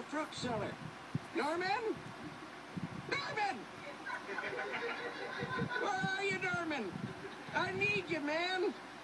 truck seller. Norman? Norman! Where are you, Norman? I need you, man.